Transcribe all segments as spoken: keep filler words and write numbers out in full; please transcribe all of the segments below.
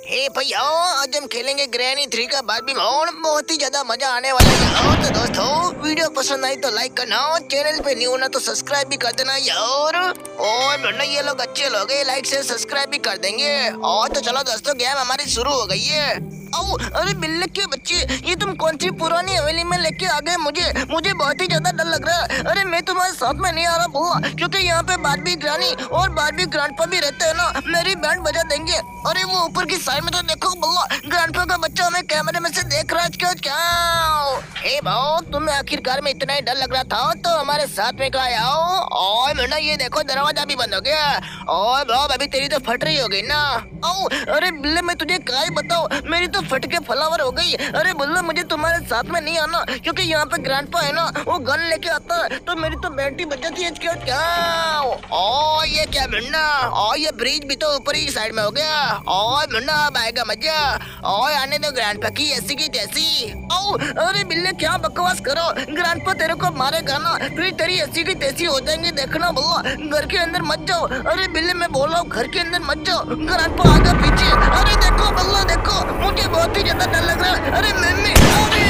हे भैया, आज हम खेलेंगे ग्रैनी थ्री का बारबी मोड। बहुत ही ज्यादा मजा आने वाला है यार। तो दोस्तों, वीडियो पसंद आई तो लाइक करना, चैनल पे न्यू ना तो सब्सक्राइब भी कर देना यार। और वरना ये लोग अच्छे लोग हैं, लाइक से सब्सक्राइब भी कर देंगे। और तो चलो दोस्तों, गेम हमारी शुरू हो गई है। ओ, अरे बिल्ले के बच्चे, ये तुम कौन सी पुरानी हवेली में लेके आ गए मुझे मुझे बहुत ही ज्यादा डर लग रहा है। अरे मैं तुम्हारे साथ में नहीं आ रहा बुआ, क्योंकि यहाँ पे बारबी ग्रानी और बारबी ग्रैंडपा भी रहते हैं ना, मेरी बैंड बजा देंगे। अरे वो ऊपर की साइड में तो देखो बुआ, ग्रैंडपा का बच्चा हमें कैमरे में से देख रहा है। क्या क्या हे भाऊ, तुम्हें आखिरकार में इतना ही डर लग रहा था तो हमारे साथ में कहा आओ। और मैंने ये देखो, दरवाजा भी बंद हो गया। और भाऊ, अभी तेरी तो फट रही हो गई ना। ओ, अरे बिल्ले, मैं तुझे क्या ही बताऊं, मेरी तो फट के फलावर हो गई। अरे बुल्ला, मुझे तुम्हारे साथ में नहीं आना, क्योंकि यहाँ पे ग्रैंडपा है ना, वो गन लेके आता है तो मेरी तो बैटरी बच जाती है। क्या क्या ओ, ये क्या मिन्ना, और ये ब्रिज भी तो ऊपर ही साइड में हो गया। और मिन्ना, अब आएगा मजा। और आने दो ग्रैंडपा की ऐसी की तैसी। ओ, अरे बिल्ले, क्या बकवास करो, ग्रैंडपा तेरे को मारेगा ना, फिर तेरी ऐसी की तैसी हो जाएंगी। देखना बुआ, घर के अंदर मत जाओ। अरे बिल्ले, मैं बोल रहा हूँ घर के अंदर मत जाओ, ग्रैंडपा आगे पीछे। अरे देखो बल्ला, देखो, मुझे बहुत ही ज्यादा डर लग रहा है। अरे मम्मी, अरे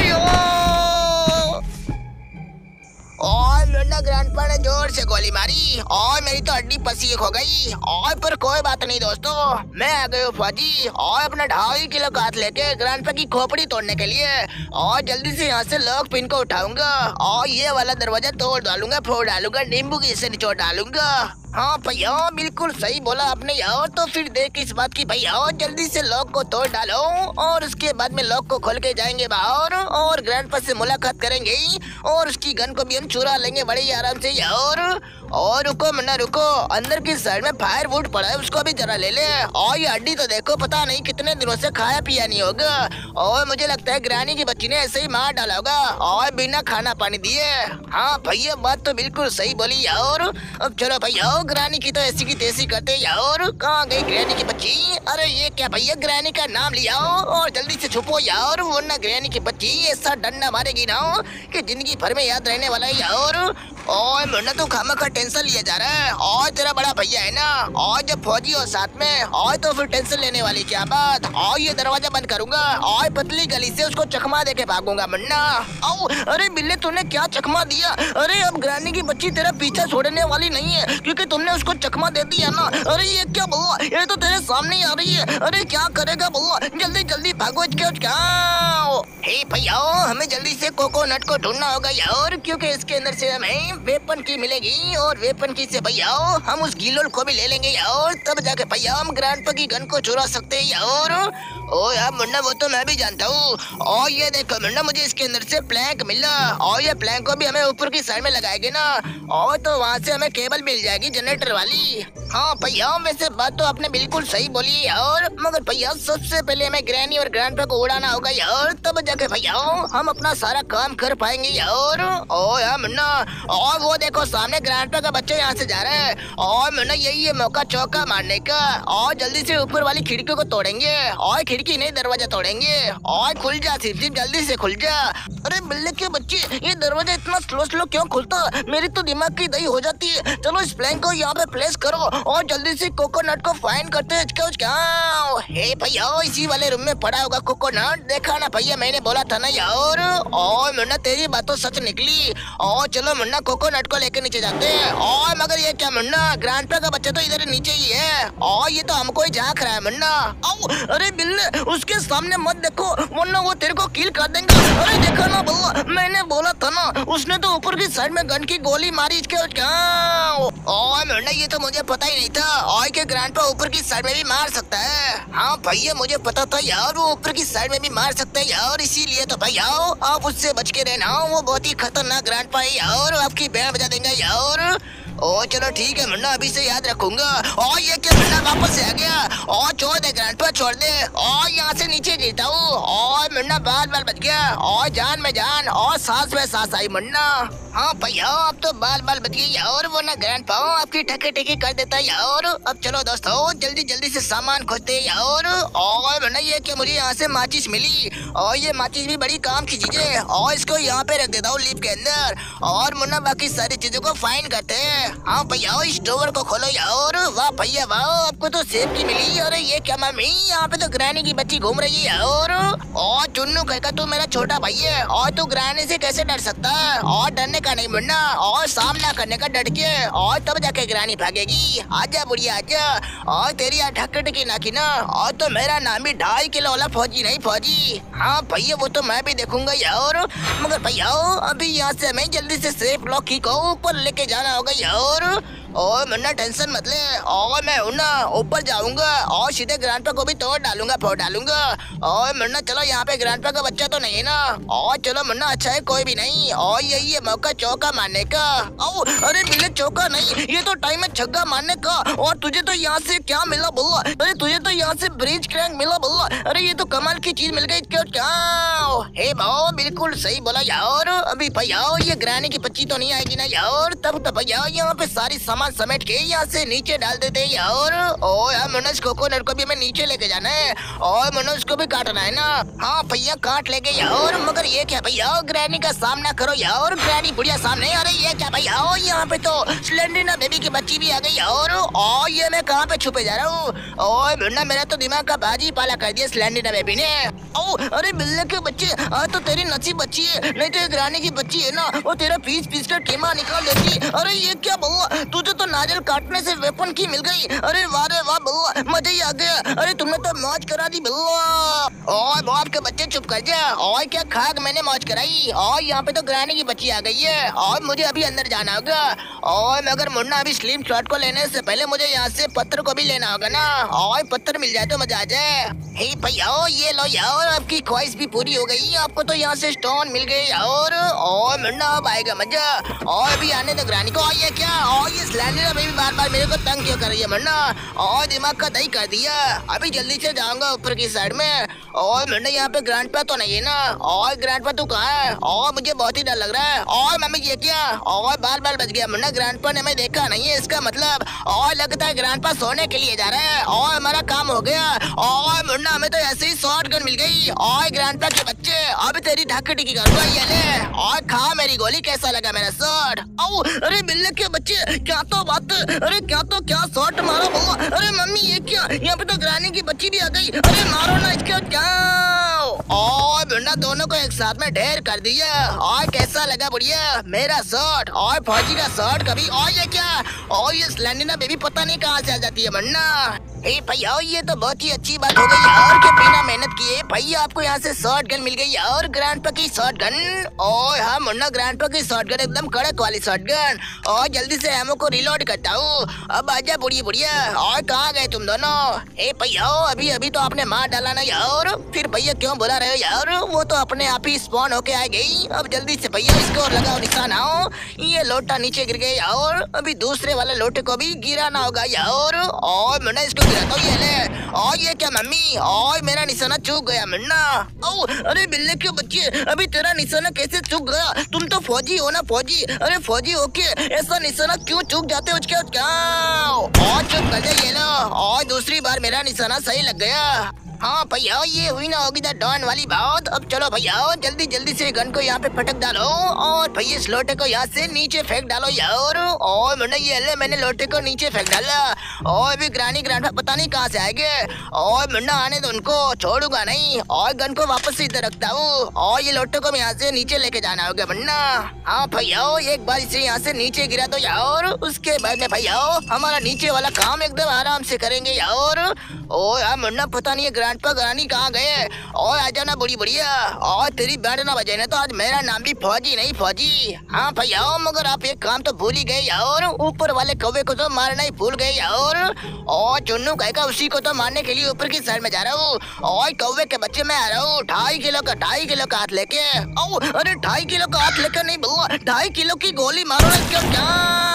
और लुंडा ग्रैंडपा ने जोर से गोली मारी और मेरी तो हड्डी पसीक हो गई। और पर कोई बात नहीं दोस्तों, मैं आ गई हूँ फौजी और अपना ढाई किलो काट लेके ग्रैंडपा की खोपड़ी तोड़ने के लिए। और जल्दी से यहाँ से लॉक पिन को उठाऊंगा और ये वाला दरवाजा तोड़ डालूंगा, फोड़ डालूंगा, नींबू की से निचोड़ डालूंगा। हाँ भैया, बिल्कुल सही बोला आपने यार। तो फिर देख इस बात की भैया, जल्दी से लॉक को तोड़ डालो और उसके बाद में लॉक को खोल के जाएंगे बाहर और ग्रैंडपा से मुलाकात करेंगे और उसकी गन को भी हम चुरा लेंगे बड़े आराम से यार। और रुको मन्ना रुको, अंदर की साइड में फायर वुड पड़ा है, उसको भी जरा ले ले। और ये हड्डी तो देखो, पता नहीं कितने दिनों से खाया पिया नहीं होगा। और मुझे लगता है ग्रानी की बच्ची ने ऐसे ही मार डाला होगा और बिना खाना पानी दिए। हाँ भैया, बात तो बिल्कुल सही बोली यार। अब चलो भैया, ग्रानी की तो ऐसी की तैसी करते यार। कहाँ गई ग्रानी की बच्ची? अरे ये क्या भैया, ग्रानी का नाम लिया और जल्दी से छुपो यार, वरना ग्रानी की बच्ची ऐसा डंडा मारेगी ना कि जिंदगी भर में याद रहने वाला है यार। और मुन्ना तो खामा का टेंशन लिया जा रहा है, और तेरा बड़ा भैया है ना, और जब फौजी हो साथ में, और तो फिर टेंशन लेने वाली क्या बात। और ये दरवाजा बंद करूंगा और पतली गली से उसको चकमा देके भागूंगा मुन्ना। ओ, अरे बिल्ले, तूने क्या चकमा दिया? अरे अब ग्रानी की बच्ची तेरा पीछा छोड़ने वाली नहीं है, क्योंकि तुमने उसको चकमा दे दिया ना। अरे ये क्या बुआ, ये तो तेरे सामने ही आ रही है। अरे क्या करेगा बुआ, जल्दी जल्दी भागो। क्या हे भैया, हमें जल्दी से कोकोनट को ढूंढना होगा यार, क्योंकि इसके अंदर से हमें वेपन की मिलेगी और वेपन की से भैया हम उस गिलोल को भी ले लेंगे यार। तब जाके भैया हम ग्रैंडपा की गन को चुरा सकते हैं यार। ओ यार मुन्ना, वो तो मैं भी जानता हूँ। और ये देखो मुन्ना, मुझे इसके अंदर से प्लैंक मिला और ये प्लैंक को भी हमें ऊपर की साइड में लगाएंगे ना, और तो वहाँ से हमें केबल मिल जाएगी जनरेटर वाली। हाँ भैया, वैसे बात तो आपने बिल्कुल सही बोली है यार, मगर भैया सबसे पहले हमें ग्रैनी और ग्रैंडपा को उड़ाना होगा यार, तब जाके भैया हम अपना सारा काम कर पाएंगे यार। ओ यार मुन्ना, और वो देखो सामने ग्रैंडपा का बच्चा यहाँ से जा रहा है। और मुन्ना, यही है मौका चौका मारने का। और जल्दी से ऊपर वाली खिड़की को तोड़ेंगे, और खिड़की नहीं दरवाजा तोड़ेंगे। और खुल जा सिर्फ, जल्दी से खुल जा। अरे बिल्ले के बच्चे, ये दरवाजा इतना स्लो स्लो क्यों खुलता? मेरी तो दिमाग की दही हो जाती है। चलो इस प्लैंक को यहाँ पे प्लेस करो और जल्दी से कोकोनट को फाइंड करते हैं। हे भैया, इसी वाले रूम में पड़ा होगा कोकोनट, देखा ना भैया, मैंने बोला था ना यार। और मुन्ना, तेरी बात तो सच निकली। और चलो मुन्ना, कोकोनट को लेकर नीचे जाते हैं। और मगर ये क्या मुन्ना, ग्रैंडपा का बच्चा तो इधर नीचे ही है और ये तो हमको ही झांक रहा है मुन्ना। अरे बिल्ले, उसके सामने मत देखो वरना वो तेरे को किल कर देंगे। अरे देखा ना बुआ, मैंने बोला था ना, उसने तो ऊपर की साइड में गन की गोली मारी इसके। और मुन्ना, ये तो मुझे पता ही नहीं था और के ग्रैंडपा ऊपर की साइड में भी मार सकता है। हाँ भैया, मुझे पता था यार, वो ऊपर की साइड में भी मार सकता है यार, इसीलिए तो भैया आप उससे बच के रहना, वो बहुत ही खतरनाक ग्रैंडपा है यार, आपकी बैंड बजा देंगे यार। ओ चलो ठीक है मुन्ना, अभी से याद रखूंगा। और ये क्या मुन्ना, वापस से आ गया। और छोड़ दे ग्रैंडपा, छोड़ दे। और यहाँ से नीचे गिरता हूँ और मुन्ना बाल बाल बच गया और जान में जान और सांस में सांस आई मुन्ना। हाँ भैया, अब तो बाल बाल बच गई यार, वरना ग्रैंडपा आपकी ठके ठके कर देता यार। अब चलो दोस्तों, जल्दी जल्दी से सामान खोजते यार। और मुन्ना ये क्या मुझे यहाँ से माचिस मिली और ये माचिस भी बड़ी काम की चीज है और इसको यहाँ पे रख देता हूँ लिफ्ट के अंदर और मुन्ना बाकी सारी चीजों को फाइन करते हैं। हाँ भैया इस ड्रॉवर को खोलो यार। वाह भैया वाह आपको तो सेब की मिली। अरे ये क्या मम्मी यहाँ पे तो ग्रैनी की बच्ची घूम रही है यार। और चुन्नू कहेगा तू मेरा छोटा भाई है और तू ग्रैनी से कैसे डर सकता है और डरने का नहीं मुन्ना और सामना करने का डट के और तब जाके ग्रैनी भागेगी। आजा बुढ़िया आजा और तेरी ढक्कट की ना की ना और तो मेरा नाम भी ढाई किलो वाला फौजी नहीं फौजी। हाँ भैया वो तो मैं भी देखूंगा यार मगर भैया अभी यहाँ से हमें जल्दी से सेफ लॉक की को ऊपर लेके जाना होगा यार। और मुन्ना टेंशन मत ले और मैं ना ऊपर जाऊंगा और सीधे ग्रैंडपा को भी तोड़ डालूंगा फोड़ डालूंगा। और मुन्ना चलो यहाँ पे ग्रैंडपा का बच्चा तो नहीं है ना और चलो मुन्ना अच्छा है कोई भी नहीं और यही है मौका चौका मारने का। ओ अरे बिल्ले चौका नहीं ये तो टाइम है छक्का मारने का। और तुझे तो यहाँ से क्या मिला बोला? अरे तुझे तो यहाँ से ब्रिज क्रैंक मिला बोला। अरे ये तो कमाल की चीज मिल गई क्यों क्या? हे भाव बिल्कुल सही बोला यार। अभी भैया ये ग्रैनी की बच्ची तो नहीं आएगी ना यार तब तो भैया यहाँ पे सारी सामान समेट के यहाँ से नीचे डाल देते हैं यार। और यार मनोज कोकोनट को भी हमें नीचे लेके जाना है और मनोज को भी काटना है ना। हाँ भैया काट लेके यार मगर ये क्या भैया ग्रैनी का सामना करो यार। ग्रैनी बुढ़िया सामने। अरे ये क्या भैया यहाँ पे तो स्लेंडरिना बेबी की बच्ची भी आ गई यार। और ये मैं कहाँ पे छुपे जा रहा हूँ और मुन्ना मेरा तो दिमाग का बाजी पाला कर दिया स्लेंडरिना बेबी ने। ओ अरे बिल्ले के बच्चे आज तो तेरी नसीब बच्ची है नहीं तो ग्रैनी की बच्ची है ना वो तेरा पीस पीस कर कीमा निकाल देती। अरे ये क्या बउआ तुझे तो नारियल काटने से वेपन की मिल गई। अरे वाह रे वाह बउआ मजा ही आ गया। अरे तुमने तो मौज करा दी बउआ। और बाप के बच्चे चुप कर जा। और क्या खाक मैंने मौज कराई और यहाँ पे तो ग्रैनी की बच्ची आ गई है और मुझे अभी अंदर जाना होगा। और मगर मुन्ना अभी स्लिम शॉट को लेने से पहले मुझे यहाँ से पत्थर को भी लेना होगा ना और पत्थर मिल जाए तो मजा आ जाए। हे भैया ये लो यार आपकी ख्वाहिश भी पूरी हो गई। आपको तो यहाँ से स्टोन मिल गए यार और मुन्ना अब आएगा मजा। और अभी आने दो ग्रैनी को। और ये क्या और ये स्लेंडरिना बेबी बार बार मेरे को तंग क्यों कर रही है मुन्ना और दिमाग का दही कर दिया। अभी जल्दी से जाऊंगा ऊपर की साइड में। और मुन्ना यहाँ पे ग्रैंडपा तो नहीं है ना और ग्रैंडपा तू कहाँ है? और मुझे बहुत ही डर लग रहा है। और मम्मी ये क्या और बाल बाल बच गया मुन्ना ग्रैंडपा ने मैं देखा नहीं है इसका मतलब। और लगता है ग्रैंडपा सोने के लिए जा रहा है और हमारा काम हो गया। और मुन्ना हमें तो ऐसे ही शॉर्ट गन मिल गई। और ग्रैंडपा के बच्चे अभी तेरी ढक टिकी करूंगा ये ले और खा मेरी गोली। कैसा लगा मेरा शॉट? ओ अरे बिल्ले के बच्चे क्या तो बात। अरे क्या तो क्या शॉट मारो बोलो। अरे मम्मी ये क्या यहाँ पे तो ग्रैनी की बच्ची भी आ गई। अरे मारो ना इसके क्या। और मुन्ना दोनों को एक साथ में ढेर कर दिया। और कैसा लगा बुढ़िया मेरा शॉट और फौजी का शॉट कभी। और ये क्या और ये स्लेंडरिना बेबी पता नहीं कहाँ से आ जाती है मुन्ना। हे भैया ये तो बहुत ही अच्छी बात हो गई यार कि बिना मेहनत किए भैया आपको यहाँ से शॉर्ट गन मिल गई और ग्रैंडपा की शॉर्ट गन। और हाँ मुन्ना ग्रैंडपा की शॉर्ट गन एकदम कड़क वाली शॉर्ट गन। और जल्दी से एमओ को रिलोड करता हूँ। अब आजा बुढ़िया बुढ़िया। और कहाँ गए तुम दोनों? हे भैया अभी अभी तो आपने मार डाला ना यार फिर भैया क्यों बुला रहे हो यार? वो तो अपने आप ही स्पॉन होके आ गई। अब जल्दी से भैया इसको लगाओ निशाना। ये लोटा नीचे गिर गया और अभी दूसरे वाले लोटे को भी गिराना होगा यार। और मुन्ना इसको गिराता हूँ ये ले। और ये क्या मम्मी और मेरा निशाना चूक गया मुन्ना। ओ अरे बिल्ले के बच्चे अभी तेरा निशाना कैसे चूक गया? तुम तो फौजी हो ना फौजी। अरे फौजी होके ऐसा निशाना क्यों चूक जाते हो क्या? और चुप कर जाइए ना। और दूसरी बार मेरा निशाना सही लग गया। हाँ भैया ये हुई ना होगी द डॉन वाली बात। अब चलो भैया जल्दी जल्दी से गन को यहाँ पे फटक डालो और भैया इस लोटे को यहाँ से नीचे फेंक डालो यार। और मैंने ये ले मैंने लोटे को नीचे फेंक डाला। और अभी ग्रानी ग्रैंडपा पता नहीं कहाँ से आएंगे। और मुन्ना आने दो उनको छोड़ूंगा नहीं। और गन को वापस से इधर रखता हूँ और ये लोटे को मैं यहाँ से नीचे लेके जाना होगा मुन्ना। हाँ भैया एक बार इसे यहाँ से नीचे गिरा दो यार। उसके बाद में भैया हमारा नीचे वाला काम एकदम आराम से करेंगे यार। ओ यार मुन्ना पता नहीं है ग्रैंडपा ग्रानी कहाँ गए। और आ जाना बुढ़ी बुढ़िया। और तेरी बैंड ना बजे ना तो आज मेरा नाम भी फौजी नहीं फौजी। हाँ भैया मगर आप एक काम तो भूल ही गए यार। ऊपर वाले कौवे को तो मारना ही भूल गए यार। और चुन्नू कहेगा उसी को तो मारने के लिए ऊपर की साइड में जा रहा हूँ। और कौवे के बच्चे मैं आ रहा हूँ ढाई किलो का ढाई किलो का हाथ लेके। ओ अरे ढाई किलो का हाथ लेकर नहीं बुआ ढाई किलो की गोली मारो ना क्यों क्या?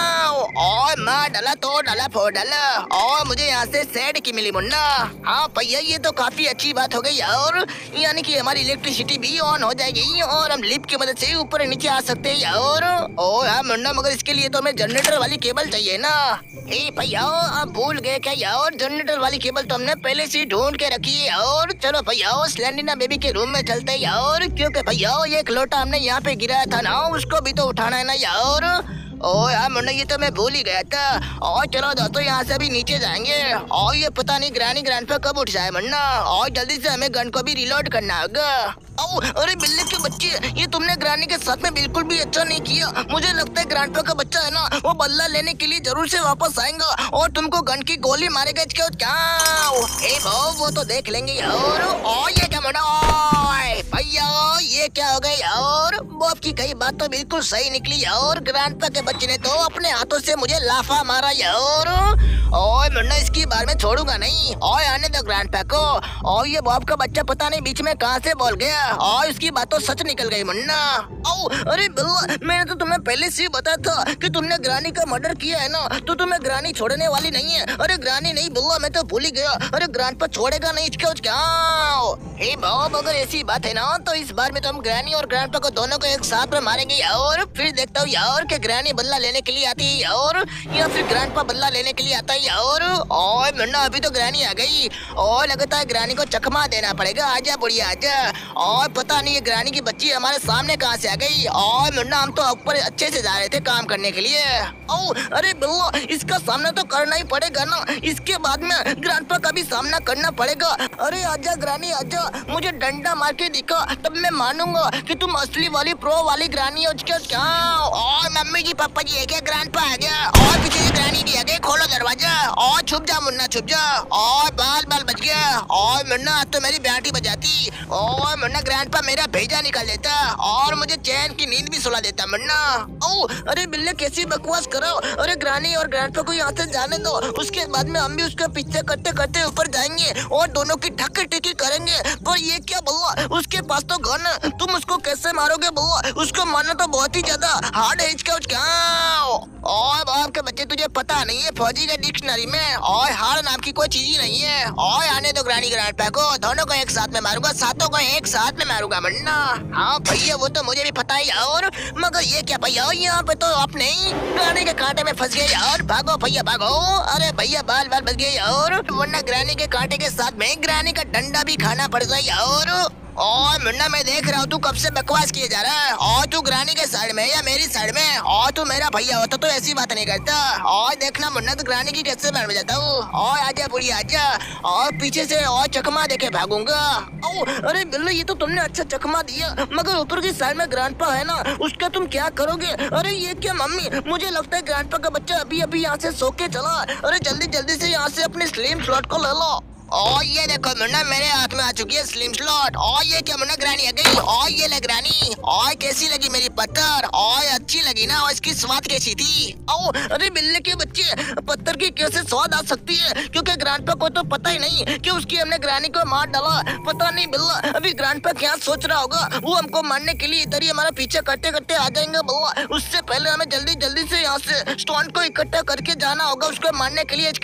और मार डाला तो डाला फोड़ डाला और मुझे यहाँ से सेड की मिली मुन्ना। हाँ भैया ये तो काफी अच्छी बात हो गई और यानी कि हमारी इलेक्ट्रिसिटी भी ऑन हो जाएगी और हम लिफ्ट की मदद से ऊपर नीचे आ सकते हैं और ओ यार मुन्ना मगर इसके लिए तो हमें जनरेटर वाली केबल चाहिए ना। ए भैया आप भूल गए क्या यार, जनरेटर वाली केबल तो हमने पहले से ढूंढ के रखी है और चलो भैया स्लेंडिना बेबी के रूम में चलते हैं यार, क्योंकि भैया ये एक लोटा हमने यहाँ पे गिराया था ना उसको भी तो उठाना है ना यार। ओ यार मुन्ना ये तो मैं भूल ही गया था। और चलो दोस्तों यहाँ से अभी नीचे जाएंगे और ये पता नहीं ग्रैनी ग्रैंडपा कब उठ जाए मुन्ना और जल्दी से हमें गन को भी रिलोड करना होगा। ओ अरे बिल्ली के बच्चे ये तुमने ग्रानी के साथ में बिल्कुल भी अच्छा नहीं किया। मुझे लगता है ग्रैंडपा का बच्चा है ना वो बदला लेने के लिए जरूर से वापस आएगा और तुमको गन की गोली मारेगा। क्या ए भाव वो तो देख लेंगे और ओ ये क्या मुन्ना भैया ये क्या हो गई और बॉब की कई बात तो बिल्कुल सही निकली और ग्रैंडपा के बच्चे ने तो अपने हाथों से मुझे लाफा मारा यार। और मुन्ना इसकी बार में छोड़ूंगा नहीं और आने दो ग्रैंडपा को। और ये बॉब का बच्चा पता नहीं बीच में कहां से बोल गया और उसकी बात तो सच निकल गई मुन्ना। ओ अरे बिल्ला मैंने तो तुम्हें पहले से ही बताया था कि तुमने ग्रानी का मर्डर किया है ना तो तुम्हें ग्रानी छोड़ने वाली नहीं है। अरे ग्रानी नहीं बिल्ला मैं तो भूल ही गया। अरे ग्रैंडपा छोड़ेगा नहीं इसके क्या। हे बॉब अगर ऐसी बात है ना तो इस बार में तो हम ग्रानी और ग्रैंडपा को दोनों को एक साथ में मारेंगे और फिर देखता हूँ यार कि ग्रानी बदला लेने के लिए आती है और या फिर ग्रैंडपा बदला लेने के लिए आता है और और मुन्ना अभी तो ग्रानी आ गई और लगता है ग्रानी को चकमा देना पड़ेगा। आजा बुढ़िया आजा। और पता नहीं ये ग्रानी की बच्ची हमारे सामने कहाँ से आ गई और मुन्ना हम तो ऊपर अच्छे से जा रहे थे काम करने के लिए। ओ अरे बिल्ला इसका सामना तो करना ही पड़ेगा ना, इसके बाद में ग्रैंडपा का भी सामना करना पड़ेगा। अरे आजा ग्रानी आजा मुझे डंडा मार के दिखा तब मैं मानूंगा कि तुम असली वाली प्रो वाली ग्रानी हो। क्या और मम्मी जी पापा जी है क्या ग्रैंडपा आ गया और पीछे से ग्रानी भी आ गई। खोलो दरवाजा और छुप जा मुन्ना छुप जा और बाल बाल बच गया और मुन्ना आज तो मेरी बैटी बजाती और मुन्ना ग्रैंडपा मेरा भेजा निकाल देता और मुझे चैन की नींद भी सुला देता मुन्ना। ओ अरे बिल्ले कैसी बकवास करो। अरे ग्रानी और ग्रैंडपा को यहाँ से जाने दो उसके बाद में हम भी उसका पीछे करते करते ऊपर जाएंगे और दोनों की ठक्कर टिकी करेंगे। पर ये क्या बल्ला उसके पास तो गन है, तुम उसको कैसे मारोगे बल्ला। उसको मारना तो बहुत ही ज्यादा हार्ड है इसका क्या। और बाप के बच्चे तुझे पता नहीं है फौजी के डिक्शनरी में और हार नाम की कोई चीज ही नहीं है। और आने दो ग्रानी ग्रैंडपा को दोनों को एक साथ में मारूंगा सातों को एक साथ में मारूंगा मुन्ना। हाँ भैया वो तो मुझे भी पता है और मगर ये क्या भैया यहाँ पे तो आप नहीं ग्रानी के कांटे में फंस गए और भागो भैया भागो। अरे भैया बाल बाल बच गए और वरना ग्रानी के कांटे के साथ में ग्रानी का डंडा भी खाना पड़ जाए। और और मुन्ना मैं देख रहा हूँ तू कब से बकवास किए जा रहा है और तू ग्रानी के साइड में या मेरी साइड में और तू मेरा भैया होता तो ऐसी बात नहीं करता। और देखना मुन्ना तो ग्रानी की कैसे मार में जाता हूँ और आजा पूरी आजा और पीछे से और चकमा देके भागूंगा। ओ अरे बिल्लो ये तो तुमने अच्छा चकमा दिया मगर ऊपर की साइड में ग्रैंडपा है ना उसका तुम क्या करोगे। अरे ये क्या मम्मी मुझे लगता है ग्रैंडपा का बच्चा अभी अभी यहाँ से सो के चला। अरे जल्दी जल्दी से यहाँ से अपने स्लिम स्लॉट को ले लो। और ये देखो मुन्ना मेरे हाथ में आ चुकी है स्लिम स्लॉट। और ये क्या मुन्ना ग्रानी आ गई और ये ले ग्रानी और कैसी लगी मेरी पत्थर और अच्छी लगी ना और इसकी स्वाद कैसी थी। ओ अरे बिल्ले के बच्चे पत्थर की कैसे स्वाद आ सकती है क्योंकि ग्रैंडपा को तो पता ही नहीं कि उसकी हमने ग्रानी को मार डाला। पता नहीं बिल्ला अभी ग्रैंडपा क्या सोच रहा होगा। वो हमको मारने के लिए इधर ही हमारा पीछे करते करते आ जाएंगे बिल्ला। उससे पहले हमें जल्दी जल्दी से यहाँ से स्टोन को इकट्ठा करके जाना होगा उसको मारने के लिए।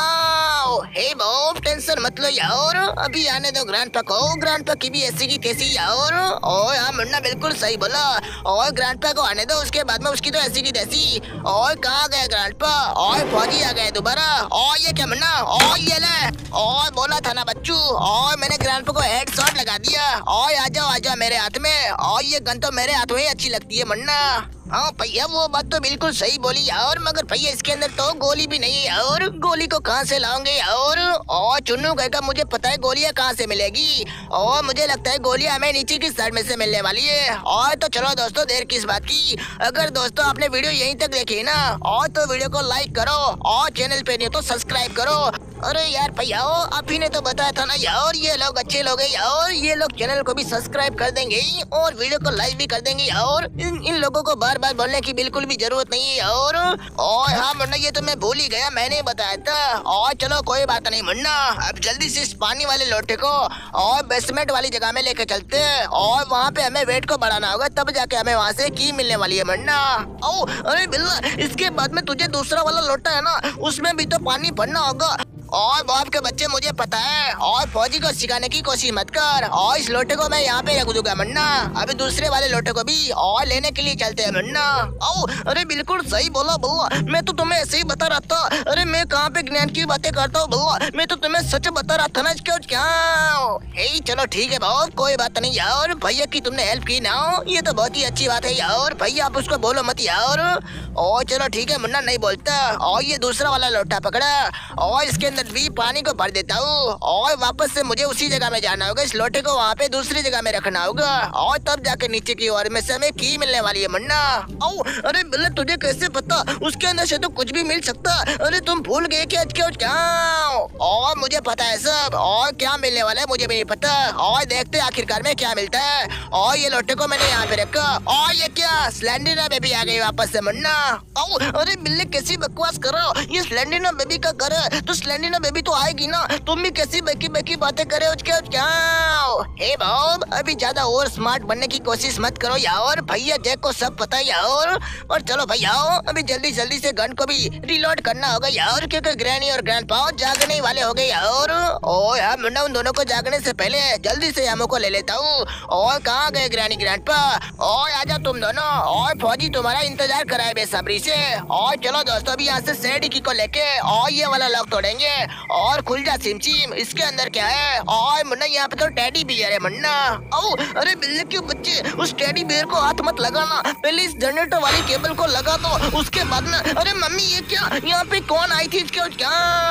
हे बॉब टेंशन मत लो यार अभी आने दो ग्रैंडपा को। ग्रैंडपा की भी ऐसी की तैसी यार। और हाँ मुन्ना बिल्कुल सही बोला और ग्रैंडपा को आने दो उसके बाद में उसकी तो ऐसी की तैसी। और कहाँ गया ग्रैंडपा और फौजी आ गए दोबारा। और ये क्या मुन्ना और ये ले और बोला था ना बच्चू और मैंने ग्रैंडपा को हेड शॉट लगा दिया। और आ जाओ आ जाओ मेरे हाथ में और ये गन तो मेरे हाथ में ही अच्छी लगती है मुन्ना। हाँ भैया वो बात तो बिल्कुल सही बोली यार मगर भैया इसके अंदर तो गोली भी नहीं है यार। गोली को कहाँ से लाओगे यार। और चुन्नू कहेगा मुझे पता है गोलियां कहाँ से मिलेगी और मुझे लगता है गोलियां हमें नीचे की साइड में से मिलने वाली है। और तो चलो दोस्तों देर किस बात की। अगर दोस्तों आपने वीडियो यहीं तक देखी ना और तो वीडियो को लाइक करो और चैनल पे नहीं तो सब्सक्राइब करो। अरे यार भैया आप ही ने तो बताया था ना यार ये लोग अच्छे लोग हैं यार। ये लोग चैनल को भी सब्सक्राइब कर देंगे और वीडियो को लाइक भी कर देंगे और इन, इन लोगों को बार बार बार बोलने की बिल्कुल भी जरूरत नहीं है। और और हाँ मुन्ना, ये तो मैं भूल ही गया, मैंने बताया था। और चलो कोई बात नहीं मुन्ना, अब जल्दी से इस पानी वाले लोटे को और बेसमेंट वाली जगह में लेके चलते हैं और वहाँ पे हमें वेट को बढ़ाना होगा, तब जाके हमें वहाँ से की मिलने वाली है मुन्ना। ओ अरे बिल्ला, इसके बाद में तुझे दूसरा वाला लोटा है ना, उसमें भी तो पानी भरना होगा। और बाप के बच्चे, मुझे पता है, और फौजी को सिखाने की कोशिश मत कर। और इस लोटे को मैं यहाँ पे रख दूंगा मुन्ना, अभी दूसरे वाले लोटे को भी और लेने के लिए चलते हैं मुन्ना। ओ अरे बिल्कुल सही बोला बुआ, मैं तो तुम्हें ऐसे ही बता रहा था। अरे मैं कहाँ पे ज्ञान की बातें करता हूँ बुआ, मैं तो तुम्हें सच बता रहा था ना। क्यों क्या हे चलो ठीक है भाव, कोई बात नहीं यार, भैया की तुमने हेल्प की ना, ये तो बहुत ही अच्छी बात है यार। भैया आप उसको बोलो मत यार। और चलो ठीक है मुन्ना, नहीं बोलता। और ये दूसरा वाला लोटा पकड़ा और इसके अंदर भी पानी को भर देता हूँ और वापस से मुझे उसी जगह में जाना होगा। इस लोटे को वहाँ पे दूसरी जगह में रखना होगा और तब जाके नीचे की ओर में से हमें की मिलने वाली है मुन्ना। ओ अरे बिल्ला, तुझे कैसे पता? उसके अंदर से तो कुछ भी मिल सकता। अरे तुम भूल गए क्या? क्यों क्या? और मुझे पता है सब, और क्या मिलने वाला है मुझे भी नहीं पता। और देखते आखिरकार में क्या मिलता है। और ये लोटे को मैंने यहाँ पे रखा और ये क्या स्लेंडरिना बेबी आ गई वापस से मुन्ना। ओ अरे बिल्ले, कैसी बकवास कर रहे हो? ये स्लेंडरिना बेबी का घर है तो स्लेंडरिना बेबी तो आएगी ना, तुम भी कैसी बेकी बेकी बातें करे हो? क्या क्या? हे बॉब, अभी ज्यादा और स्मार्ट बनने की कोशिश मत करो यार, भैया जैक को सब पता है यार। और चलो भैया अभी जल्दी जल्दी से गन को भी रिलोड करना होगा यार, क्योंकि ग्रैनी और ग्रैंडपा जागने वाले हो गए यार। और यार मुन्ना, उन दोनों को जागने से पहले जल्दी से हमो को ले लेता हूँ। और कहाँ गए ग्रैनी ग्रैंडपा? और आजा तुम दोनों, और फौजी तुम्हारा इंतजार कराए बेसब्री से। और चलो दोस्तों, अभी यहाँ से सेडी को लेके और ये वाला लॉक तोड़ेंगे। और खुल जा सिमचिम, इसके अंदर क्या है? और मुन्ना, यहाँ पे तो टेडी बियर है मुन्ना। ओ अरे बिल्ले के बच्चे, उस टेडी बियर को हाथ मत लगाना, पहले इस जनरेटर वाली केबल को लगा दो, उसके बाद में। अरे मम्मी, ये क्या? यहाँ पे कौन आई थी? क्या क्या?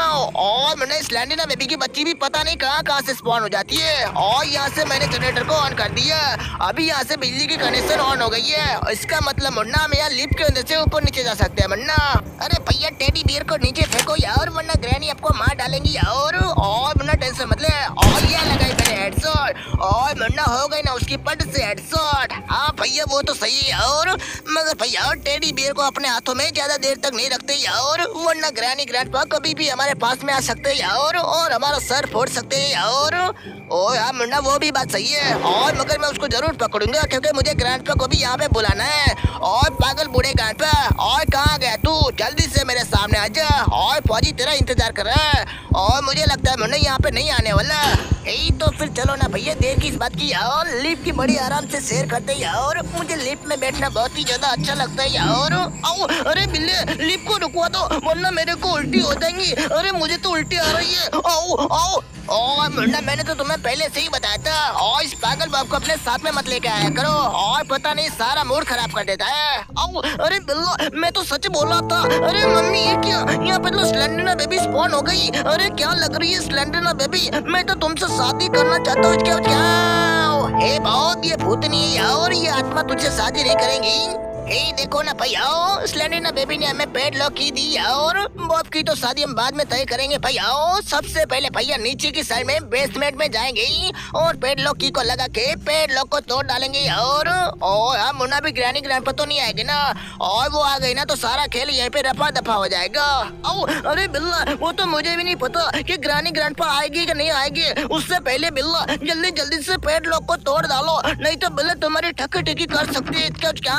और मैंने इस स्लेंडरिना बेबी की बच्ची भी पता नहीं कहाँ कहाँ से स्पॉन हो जाती है। और यहाँ से मैंने जनरेटर को ऑन कर दिया, अभी यहाँ से बिजली की कनेक्शन ऑन हो गई है। इसका मतलब मुन्ना, हम यहाँ लिफ्ट के अंदर से ऊपर नीचे जा सकते हैं मुन्ना। अरे भैया, टेडी बियर को नीचे फेंको यार, वरना ग्रैनी आपको मार डालेंगी यार। और मुन्ना टेंशन मत ले। और ये लगाई मैंने हेडशॉट, और मुन्ना हो गई ना उसकी पट से हेडशॉट। हाँ भैया, वो तो सही है यार, मगर भैया टेडी बियर को अपने हाथों में ज्यादा देर तक नहीं रखते यार, वरना ग्रैनी ग्रैंडपा कभी भी हमारे पास में आ सकते हैं यार और हमारा सर फोड़ सकते हैं यार। ओ यार मुन्ना, वो भी बात सही है। और मगर मैं उसको जरूर पकड़ूंगा, क्योंकि मुझे ग्रैंडपा को भी यहाँ पे बुलाना है। और पागल बूढ़े ग्रैंडपा, और कहाँ गया तू? जल्दी से मेरे सामने आ जा, और फौजी तेरा इंतजार कर रहा है। और मुझे लगता है मुन्ना यहाँ पे नहीं आने वाला। यही तो फिर चलो ना भैया, देर की इस बात की यार, लिफ्ट की बड़ी आराम से शेयर करते हैं यार। मुझे लिफ्ट में बैठना बहुत ही ज्यादा अच्छा लगता है यार। आओ अरे बिल्ले, लिफ्ट को रुकवा दो, वरना मेरे को उल्टी हो जाएंगी। अरे मुझे तो उल्टी आ रही है। आओ आओ। और मुन्ना, मैंने तो तुम्हें पहले से ही बताया था, और इस पागल बाप को अपने साथ में मत लेके आया करो, और पता नहीं सारा मूड खराब कर देता है। आओ अरे बिल्ला, मैं तो सच बोला था। अरे मम्मी, ये क्या? यहाँ पे तो स्लेंडरिना बेबी स्पॉन हो गई। अरे क्या लग रही है स्लेंडरिना बेबी, मैं तो तुमसे शादी करना चाहता हूँ। क्या क्या? हे बहुत, ये भूतनी है यार, ये आत्मा तुझसे शादी नहीं करेंगी। हे देखो ना भैया, स्लेंडरिना बेबी ने हमें पेड लॉक की दी और बॉब की तो शादी हम बाद में तय करेंगे भैया। सबसे पहले भैया नीचे की साइड में बेसमेंट में जाएंगे और पेड लॉक की को लगा के पेड लॉक को तोड़ डालेंगे। और और हम मुन्ना भी ग्रैनी ग्रैंडपा तो नहीं आएगी ना, और वो आ गई ना तो सारा खेल यहीं पे रफा दफा हो जाएगा। ओ अरे बिल्ला, वो तो मुझे भी नहीं पता कि ग्रैनी ग्रैंडपा आएगी कि नहीं आएगी। उससे पहले बिल्ला जल्दी जल्दी से पेड लॉक को तोड़ डालो, नहीं तो बिल्ला तुम्हारी ठक्की ठिकी कर सकती है। क्या?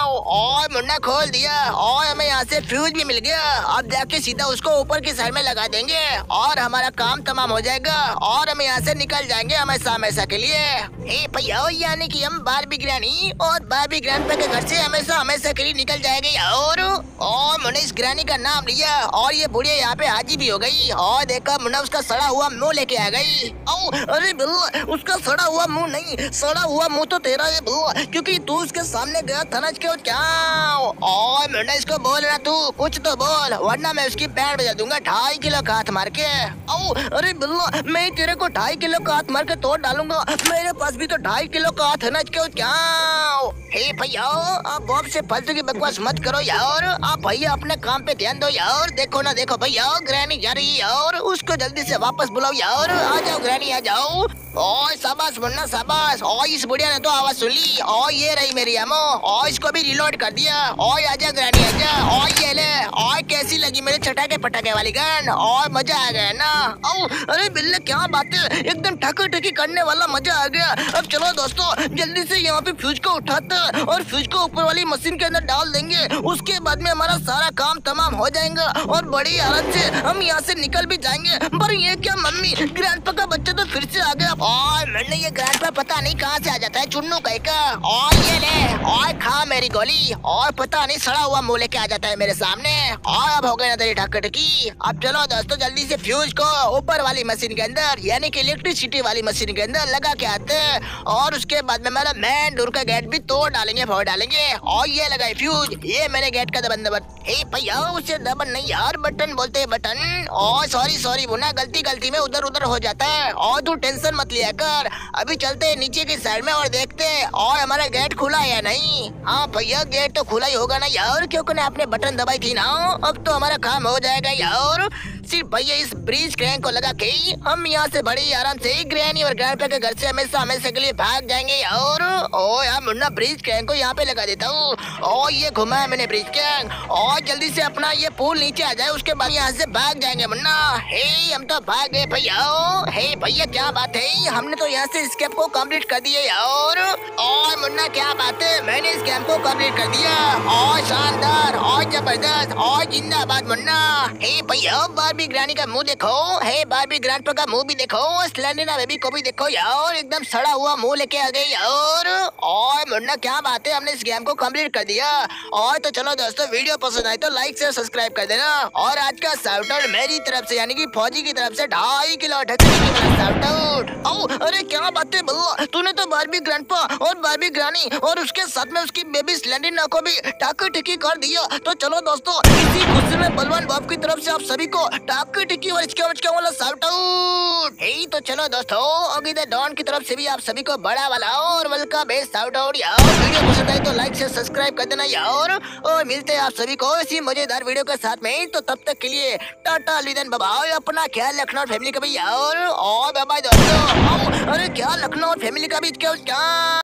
और मुन्ना खोल दिया, और हमें यहाँ से फ्यूज भी मिल गया। अब जाके सीधा उसको ऊपर की साइड में लगा देंगे और हमारा काम तमाम हो जाएगा, और हम यहाँ से निकल जाएंगे हमेशा हमेशा के लिए। ए भैया, यानी कि हम बारबी ग्रैनी और बारबी ग्रैंडपा के घर से हमेशा हमेशा के लिए निकल जाएंगे। और और मुन्ना इस ग्रैनी का नाम लिया, और ये बुढ़िया यहाँ पे हाजी भी हो गई। और देखा मुन्ना उसका सड़ा हुआ मुँह लेके आ गई। ओ अरे बिल्ला, उसका सड़ा हुआ मुँह नहीं, सड़ा हुआ मुँह तो तेरा है बिल्ला, क्योंकि तू उसके सामने गया था ना। क्यों क्या? और मुन्ना, इसको बोल रहा तू, कुछ तो बोल, वरना मैं उसकी पैर बजा दूंगा ढाई किलो का हाथ मार के। ओ अरे बिल्ला, मैं तेरे को ढाई किलो का हाथ मार के तोड़ डालूंगा, मेरे पास भी तो ढाई किलो का हाथ है ना। क्यों क्या? हे भैया आप बॉब से फालतू की बकवास मत करो यार। आप भैया अपने काम पे ध्यान दो यार। देखो ना देखो भैया ग्रैनी जा रही है यार, उसको जल्दी से वापस बुलाओ यार। आ जाओ ग्रैनी आ जाओ। ओए शाबाश मुन्ना शाबाश। ओए इस बुढ़िया ने तो आवाज सुन ली। ओए ये रही मेरी एमो। ओए इसको भी रिलोड कर दिया। ओए आजा ग्रैनी आजा। ओए ये ले। ओए कैसी लगी मेरे चटाके पटाके वाली गन? ओए मजा आ गया ना? ओ अरे बिल्ले क्या बात है, एकदम ठकी ठकी करने वाला मजा आ गया। अब चलो दोस्तों जल्दी से यहाँ पे फ्यूज को उठाते हैं और फ्यूज को ऊपर वाली मशीन के अंदर डाल देंगे। उसके बाद में हमारा सारा काम तमाम हो जाएगा और बड़ी हालत से हम यहाँ से निकल भी जाएंगे। पर ये क्या मम्मी, ग्रैंडपा का बच्चा तो फिर से आ गया। और मैंने ये ग्रैंडपा पता नहीं कहाँ से आ जाता है चुन्नू कहीं का। और ये ले और खा मेरी गोली। और पता नहीं सड़ा हुआ मुंह लेके आ जाता है मेरे सामने। और अब हो गई ना तेरी ठक्कटकी। अब चलो दोस्तों जल्दी से फ्यूज को ऊपर वाली मशीन के अंदर यानी कि इलेक्ट्रिसिटी वाली मशीन के अंदर लगा के आते हैं। और उसके बाद में मेरा मेन डोर का गेट भी तोड़ डालेंगे फोड़ डालेंगे। और ये लगाए फ्यूज, ये मैंने गेट का दबन दबन। हे भैया उसे दबन नहीं यार, बटन बोलते हैं बटन। और सॉरी सॉरी मुन्ना, गलती गलती में उधर उधर हो जाता है। और तू टेंशन मत लिया कर। अभी चलते हैं नीचे की साइड में और देखते हैं और हमारा गेट खुला है या नहीं। हाँ भैया गेट तो खुला ही होगा ना यार, क्योंकि आपने बटन दबाई थी ना। अब तो हमारा काम हो जाएगा यार। सिर्फ भैया इस ब्रिज क्रैंक को लगा के हम यहाँ से बड़ी आराम से ग्रैनी और ग्रैंडपा के घर से हमेशा हमेशा के लिए भाग जाएंगे। और ओ यार मुन्ना ब्रिज क्रैंक को यहाँ पे लगा देता हूँ। और ये घुमा है मैंने ब्रिज क्रैंक। और जल्दी से अपना ये पुल नीचे आ जाए, उसके बाद यहाँ से भाग जाएंगे मुन्ना। हे हम तो भाग गए भैया। हे भैया क्या बात है, हमने तो यहाँ से स्केप को कंप्लीट कर दिया यार। और मुन्ना क्या बात है, मैंने इस गेम को कंप्लीट कर दिया। और शानदार और जबरदस्त और जिंदाबाद मुन्ना। हे भैया बारबी ग्रैनी का मुंह देखो। हे बारबी ग्रैंडपा का मुंह भी देखो। स्लेंडरना बेबी को भी देखो यार, एकदम सड़ा हुआ मुंह लेके आ गए यार। और मुन्ना क्या बात है, हमने इस गेम को कंप्लीट कर दिया। और तो चलो दोस्तों वीडियो पसंद आए तो लाइक से सब्सक्राइब कर देना। और आज का शाउट आउट मेरी तरफ से यानी कि फौजी की तरफ से ढाई किलो शाउट आउट। ओ अरे क्या बात है बल्ला, तूने तो बारबी ग्रैंडपा और बारबी ग्रैनी और उसके साथ में उसकी बेबी स्लेंडरना को भी टाकी टिकी कर दिया। तो चलो दोस्तों इसी खुशी में बलवान बाप की तरफ से आप सभी को टाकी टिकी और इसके बचका वाला शाउट आउट। हे तो चलो दोस्तों अभी द डॉन की तरफ से भी आप सभी को बड़ा वाला और वेलकम बेस्ट शाउट आउट यार। वीडियो पसंद आए तो लाइक से सब्सक्राइब कर देना यार। और मिलते हैं आप सभी को इसी मजेदार वीडियो के साथ में। तो तब तक के लिए टाटा लिदन बाय, अपना ख्याल रखना और फैमिली का भी यार। और बाय बाय दोस्तों। अरे क्या लखनऊ और फैमिली का भी क्या क्या